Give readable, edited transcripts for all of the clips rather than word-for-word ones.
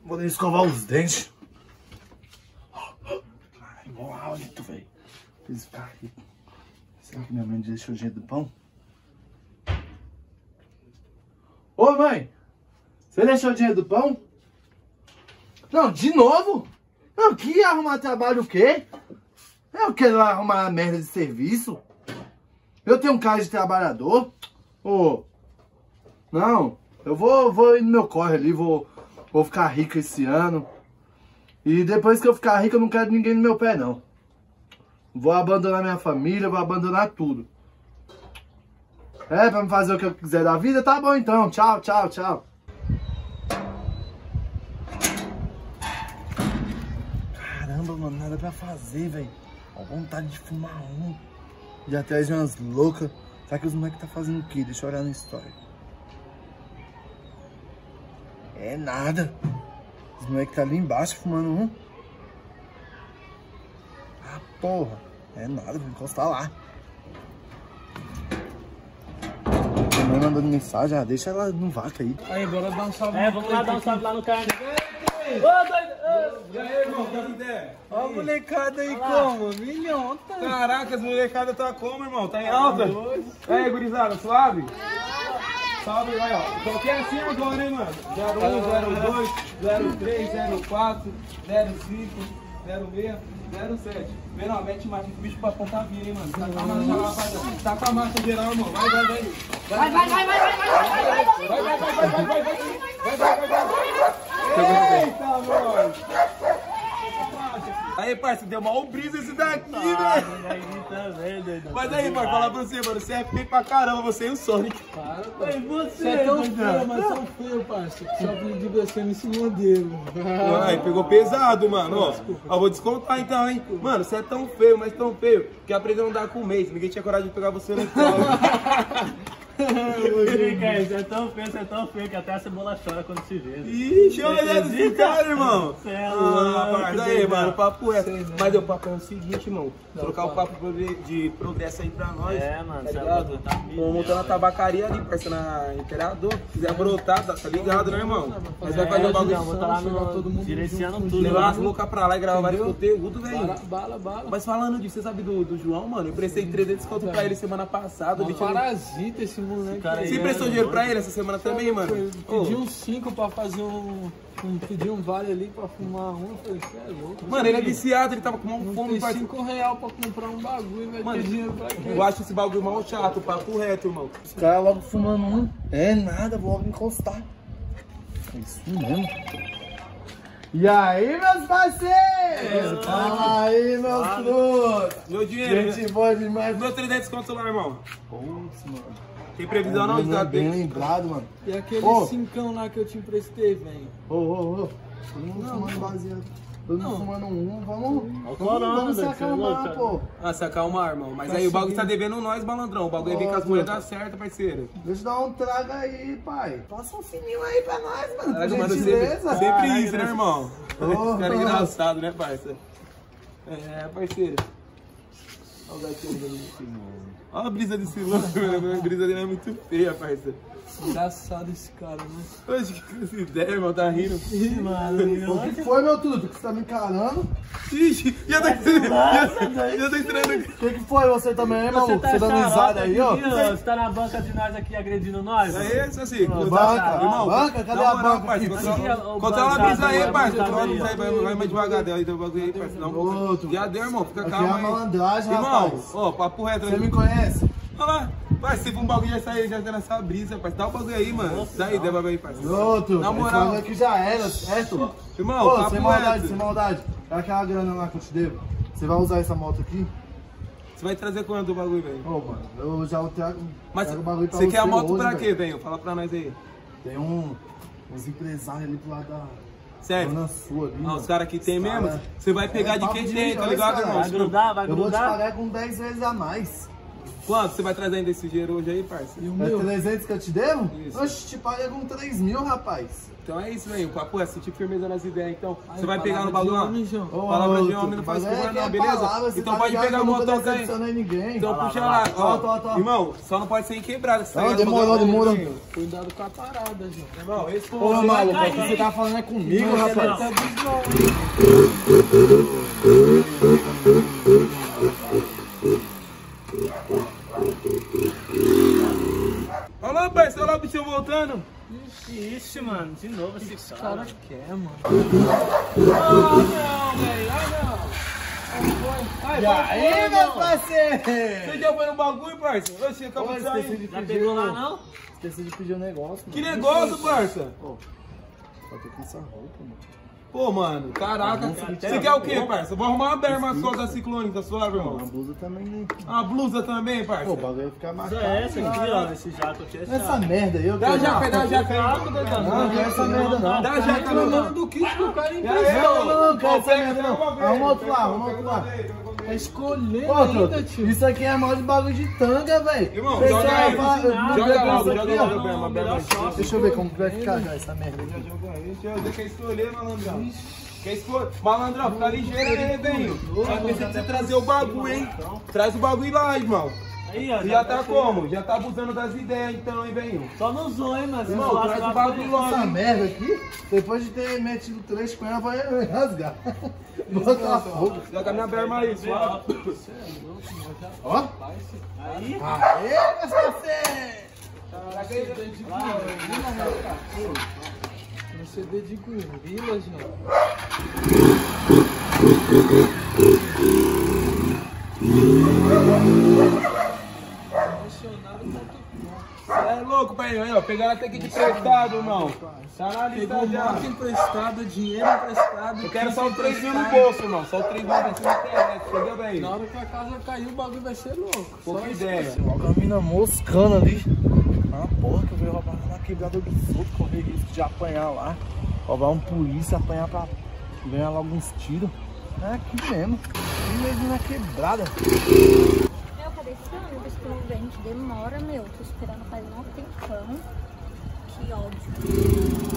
Vou nem escovar os dentes. Caralho, mó hálito, velho. Preciso ficar rico. Será que minha mãe deixou o dinheiro do pão? Ô, mãe! Você deixou o dinheiro do pão? Não, de novo? Eu queria arrumar trabalho o quê? Eu quero arrumar merda de serviço? Eu tenho um cara de trabalhador? Ô, não, eu vou ir no meu corre ali, vou ficar rico esse ano. E depois que eu ficar rico, eu não quero ninguém no meu pé, não. Vou abandonar minha família, vou abandonar tudo. É, pra me fazer o que eu quiser da vida? Tá bom então, tchau, tchau, tchau. Caramba, mano, nada pra fazer, velho. Ó, vontade de fumar um. E atrás de umas loucas. Será que os moleques tá fazendo o quê? Deixa eu olhar na história. É nada. Os moleques tá ali embaixo fumando um. Ah, porra. É nada, vou encostar lá. Minha mãe mandando mensagem, deixa ela no vaca aí. Aí, bora dar um salve. Vamos lá dar um salve lá no carne. Ô, doido! E aí, irmão, que ideia? Ó a molecada aí como? Milhão, tá? Caraca, as molecadas tá como, irmão? Tá em alta? E aí, gurizada, suave? Salve, aí, ó. Qualquer assim agora, hein, mano? 01, 02, 03, 04, 05, 06, 07. Menor, mete marcha que o bicho pode apontar vir, hein, mano? Tá com a marcha lá, rapaziada. Tá com a marcha geral, irmão. Vai. Vai. Eita, mano. Aí, parceiro, deu mal brisa esse daqui, velho. Mas aí, mano, falar pra você, mano, você é feio pra caramba, você e o Sonic. Para, aí você é tão feio, mas tão feio, parceiro. Só aprendi você nesse modelo. Ai, pegou pesado, mano. Ó, vou descontar então, hein. Mano, você é tão feio, mas tão feio, que aprendeu a andar com um mês. Ninguém tinha coragem de pegar você no colo. Você é tão feio que até a cebola chora quando se vê. Ixi, olha desse cara, irmão. Mas aí, mano, o papo é. Mas o papo é o seguinte, irmão. Trocar o papo de progresso aí pra nós. Mano, tá ligado? Vamos montar na tabacaria ali, parceiro, na Imperador. Se quiser brotar, tá ligado, né, irmão? Mas vai fazer o bagulho. Vou estar lá no gerenciando tudo. Levar as loucas pra lá e gravar vários conteúdos, velho. Bala. Mas falando disso, você sabe do João, mano? Eu prestei 300 conto pra ele semana passada. Um parasita esse moleque. Você prestou dinheiro pra ele essa semana também, mano? Pedi uns 5 pra fazer pedi um vale ali pra fumar um. Eu falei, você é louco. Mano, ele é viciado, ele tava com uma fome. Tem 5 reais pra comprar um bagulho, vai ter dinheiro pra quê? Eu acho esse bagulho mal chato, papo reto, irmão. Os caras logo fumando um. É nada, vou logo encostar. É isso mesmo. E aí, meus parceiros? Fala aí, meus frutos. Meu dinheiro. Gente boa demais. Meu 300 conto lá, irmão. Putz, mano. Tem previsão não? Não é bem lembrado, mano. E aquele cincão lá que eu te emprestei, velho? Todo mundo fumando baseado. Todo mundo fumando um. Vamos se acalmar, pô. Ah, se acalmar, irmão. Mas aí o bagulho tá devendo nós, malandrão. O bagulho vem com as moedas certas, parceiro. Deixa eu dar um trago aí, pai. Passa um fininho aí pra nós, mano. Caraca, mano, sempre isso, né, irmão? Esse cara é engraçado, né, parceiro? É, parceiro. Olha o gatinho desse mano. Olha a brisa desse louco, mano. A brisa dele é muito feia, parceiro. Engraçado esse cara, né? Hoje, que essa ideia, irmão, tá rindo. Ih, mano. O que foi, meu tudo? Que você tá me encarando? Ixi, já tá estranhando. O que foi você também, maluco? Você dando risada aí, ó. Você tá na banca de nós aqui agredindo nós? É isso assim. Banca? Cadê a banca aqui? Controla a brisa aí, parceiro. Controla a brisa aí, vai mais devagar dela aí, do bagulho aí, parceiro. Já deu, irmão, fica calmo aí. Aqui é a malandragem, irmão, rapaz. ó, papo reto. Você me conhece? Olha lá. Vai, se for um bagulho já sair, já tá nessa brisa, parceiro. Dá o bagulho aí, mano. Daí, dá o bagulho aí, parceiro. Outro. Na moral. Aqui já era, certo? Irmão, Pô, papo sem maldade, reto. sem maldade. É aquela grana lá que eu te devo. Você vai usar essa moto aqui? Você vai trazer quanto o bagulho, velho? Ô, mano, eu já trago Mas o bagulho pra você quer a moto hoje, pra velho. quê, velho? Fala pra nós aí. Tem uns empresários ali pro lado da Sério? dona sua ali. Ah, os caras que tem Os mesmo? cara- Você vai pegar de papo quem de tem, tá milhões, ligado, cara. irmão? Vai grudar, vai Eu vou te grudar? pagar com 10 vezes a mais. Quanto? Você vai trazer ainda esse dinheiro hoje aí, parceiro? E o É meu? 300 que eu te devo? Isso. Oxe, te paguei com 3 mil, rapaz. Então é isso, velho. O papo é sentir firmeza nas ideias. Então, Aí, você vai pegar no palavra de bagulho lá. homem, João. Ô, Palavra de outro, homem não faz mas curva, que não, é beleza? palavra, você Então tá pode ligado pegar que o eu nunca motor aí. decepcionei ninguém. Então Vai puxa lá, lá. vai Ó, Tô. Irmão, só não pode ser em quebrada. Você tá Não, ligado? demorou, demorou. Cuidado com a parada, João. Irmão, esse Ô, maluco, o que você tá falando é comigo, rapaz. Tá bizarro. Olha lá, parceiro. Olha lá o bicho voltando. Ixi, mano, de novo esse Esse cara. cara quer, mano. Ah, não, velho. E aí, meu Você parceiro? já foi no bagulho, parceiro? Você acabou Pô, de esqueci sair. de Já pedir pegou lá, o... não? Esqueci de pedir um negócio, Que mano. negócio, parça? Só tô com essa roupa, mano. Pô, mano, caraca. até Você quer o quê, parça? Vou arrumar uma berma só da Ciclone, tá suave, Uma irmão? blusa também, né? Uma blusa também, Pô, o parça? bagulho vai ficar marcado. Usa essa aqui, ó. Esse jaco aqui é Essa chato. merda aí, eu Dá a quero- jaca, dá a jaca aí. Não, não quero essa merda não. Dá a jaca, meu Reclamando mano. do kit que o cara Não, emprestou. não quero essa merda não. Arruma outro lá, arruma outro lá. Tá escolhendo Outro, ainda, tio. isso aqui é mal de bagulho de tanga, velho. Irmão, Pessoal, joga aí. vai- Joga logo, isso joga aqui, ó. logo a berma, berma. Deixa eu ver como que vai ficar já essa merda aqui. Deixa eu ver, quer escolher, malandrão. Quer escolher? Malandrão, fica ligeiro aí, velho. Vai pensar que você trazer o bagulho, hein? Traz o bagulho lá, irmão. Aí, ó. E já tá como? Já tá abusando das ideias então, hein, velho? Só não zoa, hein, mas Irmão, traz o bagulho logo. Essa merda aqui, depois de ter metido 3 com ela, vai rasgar. Botar fogo. Joga minha berma aí, suave. Ó. Aí, Aê, meus parceiros. CD de gorila, João. É louco, pai, aí, ó. Pegaram até aqui de prestado, irmão. Tá na lista Pegou já. moto emprestada, dinheiro emprestado. Eu quero só o kit 3 mil no emprestado. bolso, irmão. Só o 3 mil aqui na internet, entendeu, velho? Na hora que a casa cair, o bagulho vai ser louco. Pouca ideia. Ó, a mina moscando ali. Ah, porra, que eu veio roubar na quebrada dos outros, correr risco de apanhar lá. Roubar um polícia, apanhar pra ganhar logo uns tiros. É aqui mesmo. Aqui mesmo na quebrada. Meu, cadê esse ônibus que não vem? Que demora, meu. Tô esperando faz um tempão. Que ódio.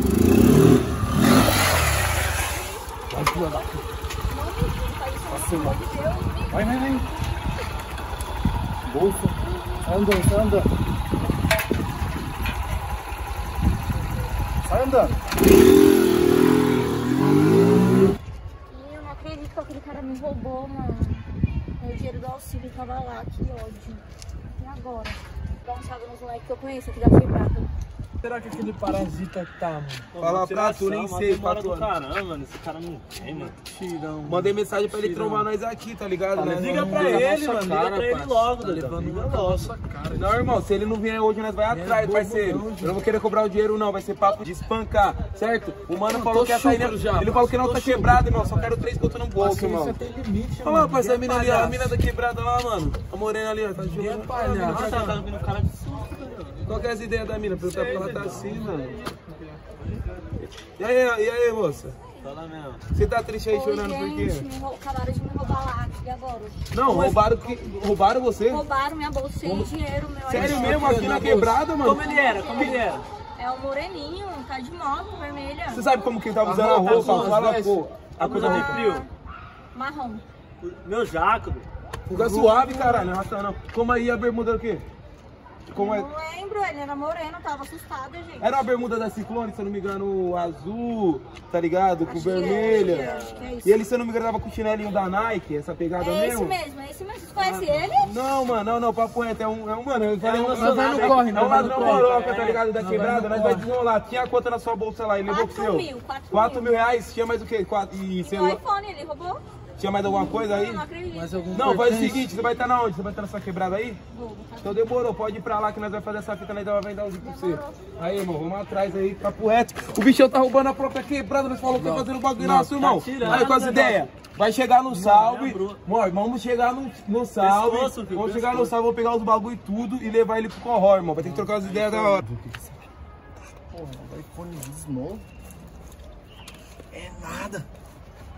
Vai, filha da puta. Não faz isso, Celular. pelo amor de Deus. Vai, vai, vai. Bolsa. Sai andando, sai andando. Sai andando. E eu não acredito que aquele cara me roubou, mano. Meu dinheiro do auxílio tava lá, que ódio. E agora? Dá um salve nos moleques que eu conheço aqui da quebrada. Será que aquele parasita tá, mano? Fala pra tu, nem sei, Para patrão. do caramba, mano. Esse cara não tem, mano. Tirão. Mandei mensagem pra ele trombar nós aqui, tá ligado? né? Liga pra na ele, nossa mano. Liga cara, pra ele parça. logo, Tá doidão. levando Liga uma na logo. nossa cara. Não, irmão, se ele não vier hoje, nós vai atrás, bobo parceiro. não, Eu não vou querer cobrar o dinheiro, não. Vai ser papo de espancar, certo? O mano falou tô que ia sair. chucro já, Ele falou que não tô tá chucro. quebrado, irmão. Só quero 3 conto no bolso, irmão. Isso tem limite, Olha lá, mano. parceiro, a mina ali, ó, a Ninguém é mina da quebrada lá, mano. A morena ali, ó. Tá Ninguém é jogando. palhaço. Nossa, ela tá vindo cara de susto, velho. Qual que é as ideias da mina? Perguntar porque ela tá assim, mano. E aí, moça? Fala mesmo. Você tá triste aí Oi, chorando por quê? gente, acabaram de me roubar lá. E agora? Não, roubaram você? Roubaram minha bolsa e dinheiro, meu. Sério Aí, mesmo? Aqui na quebrada, mano? Como ele era? Como ele era? É o moreninho, tá de moto, vermelha. Você sabe como que ele tava usando a roupa, roupa? as Fala, vestes. pô. A coisa Não, rica. frio. Marrom. Meu jaco, doido. Fica suave, caralho. Não arrasta não. Como aí a bermuda era o quê? Como é? Não lembro, ele era moreno, tava assustada, gente. Era a bermuda da Ciclone, se eu não me engano, azul, tá ligado? Com Acho que é, vermelha. acho que é isso. E ele, se eu não me engano, tava com o chinelinho da Nike, essa pegada É esse mesmo. mesmo, é esse mesmo. Vocês conhecem ele? Não, mano, não, papo reto, é um, mano, eu falei, um é nacional, um corre, é não um vai ladrão no corre, moroca, é. tá ligado, da Não quebrada, vai nós no vai corre. desenrolar. Tinha a conta na sua bolsa lá, ele levou pro 4 seu. mil, 4 mil reais, tinha mais o quê? E E celular? o iPhone, ele roubou? Tinha mais alguma coisa aí? Não acredito. Mais algum Não, faz o pertence? seguinte, você vai estar na onde? Você vai estar nessa quebrada aí? Vou botar. Então demorou, pode ir pra lá que nós vamos fazer essa fita, nós vai dar um pra você. Demorou. Aí, irmão, vamos atrás aí, papo reto. O bichão tá roubando a própria quebrada, nós falamos que tá fazendo bagulho nosso, irmão. tirando, Aí, com as né, ideias. Vai chegar no salve. lembrou. Amor, vamos chegar no salve. Pescoço, filho, Vamos chegar no pescoço. salve, vamos pegar os bagulho e tudo e levar ele pro corró, irmão. Vai ter que trocar as ideias da hora. Porra, um iPhone novo. É nada.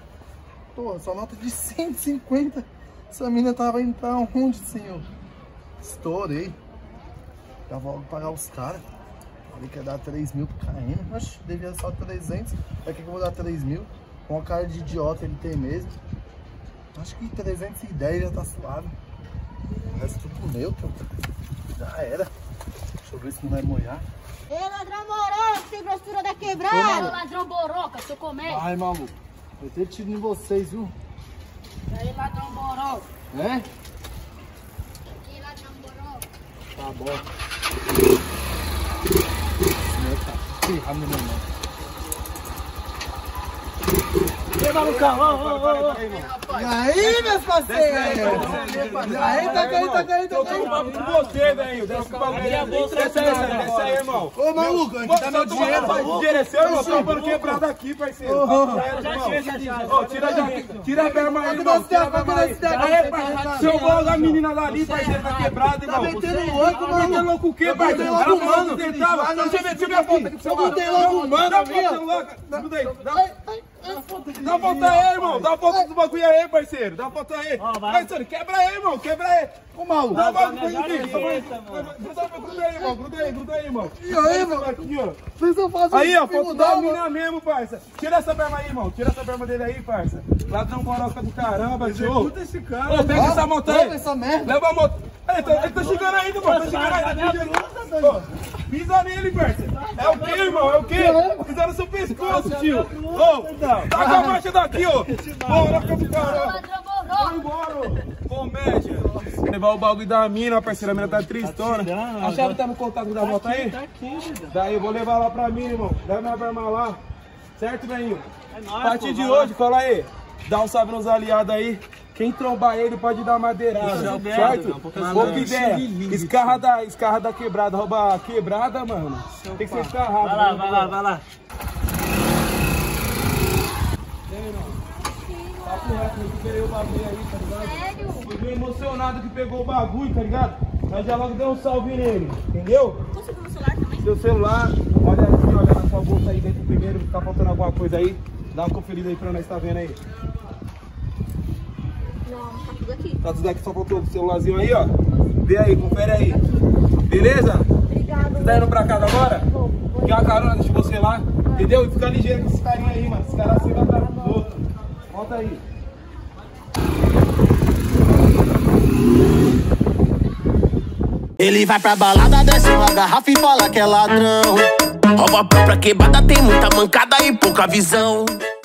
Porra, só nota de 150. Essa mina tava indo pra onde, senhor? Estourei. Já vou logo pagar os caras. Falei que ia dar 3 mil pro KM. Mas devia só 300. Pra que eu vou dar 3 mil? Com a cara de idiota ele tem mesmo. Acho que 310 já tá suave. O resto tudo neutro. Já era. Deixa eu ver se não vai molhar. Ei, ladrão boroca, tem grossura da quebrada. Ô, ladrão boroca, seu comédia. Ai, maluco. Eu tenho tiro em vocês, viu? E aí, ladrão boroca. É? E aí, ladrão boroca. Tá bom. Meu tá ferrado, meu irmão. Ei, malucão, E aí, meus parceiros? E aí, tá caindo. Eu tô com papo com você, velho. Desce aí, irmão. Ô, maluco, a gente tá meu dinheiro. Dinheiro é seu, irmão. Tá falando quebrado aqui, parceiro. Tira a berma aí, irmão. Tira a berma aí. Aí, parceiro. Seu gol da menina lá ali, parceiro, tá quebrado, irmão. Tá metendo louco, mano. Tá metendo louco o quê, parceiro? Tá metendo louco, mano. Deixa eu ver a foto aqui. Eu botei louco, mano. Dá a foto aí. Dá a foto aí, irmão. Dá a foto do bagulho aí, parceiro. Dá a foto aí. Parceiro, quebra aí, irmão. Quebra aí. Ô, maluco. Dá a foto aí, irmão. Gruda aí, irmão. E aí, mano? Aqui, ó. Vocês estão fazendo Aí, ó, foto da mina mesmo, parça. Tira essa berma aí, irmão. Tira essa berma dele aí, parça. Ladrão boroca do caramba, tio. Escuta esse cara. Ô, pega essa moto aí. Essa merda. Leva a moto. Ele tá chegando ainda, irmão. Tá chegando ainda. Pisa nele, parça. É o quê, irmão? É o quê? Pisa no seu pescoço, tio. Ô, dá a marcha daqui, ó. Boroca do caramba. Ladrão boroca. Vai embora, comédia. Levar o bagulho da mina, parceira. A mina tá tristona. A chave tá no contato da moto aí? Tá aqui, vida. Daí eu vou levar lá pra mim, irmão. Leva minha berma lá. Certo, velhinho? É A nóis, partir de pô, vai hoje, cola aí. Dá um salve nos aliados aí. Quem trombar ele pode dar madeirada, certo? Pouca ideia. Escarra da quebrada. Rouba a quebrada, mano. Tem que ser escarrado. Vai lá. Papo reto, eu recuperei o bagulho aí, tá ligado? Sério? Fiquei emocionado que pegou o bagulho, tá ligado? Mas já logo deu um salve nele, entendeu? Você viu meu celular também? Seu celular, olha aqui, olha na sua bolsa aí dentro primeiro, tá faltando alguma coisa aí. Dá uma conferida aí pra nós, tá vendo aí? Não, tá tudo aqui. Tá tudo aqui, só faltou o celularzinho aí, ó. Vê aí, confere aí. Beleza? Obrigada. Você tá indo pra casa agora? Vou. Quer uma carona, deixa você lá. Entendeu? E fica ligeiro com esses carinha aí, mano. Esses caras assim vai atrás dos outros. Volta aí. Ele vai pra balada, desce uma garrafa e fala que é ladrão. Rouba pra quebrada, tem muita mancada e pouca visão.